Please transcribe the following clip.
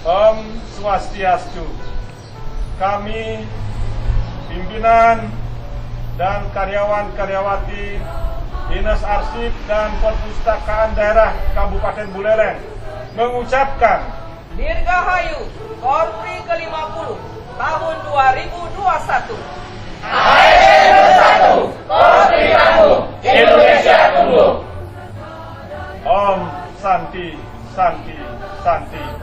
Om Swastiastu. Kami, pimpinan dan karyawan-karyawati Dinas Arsip dan Perpustakaan Daerah Kabupaten Buleleng mengucapkan Dirgahayu Korpri ke-50 tahun 2021. ASN bersatu, Korpri tangguh, Indonesia tumbuh. Om Santi Santi Santi.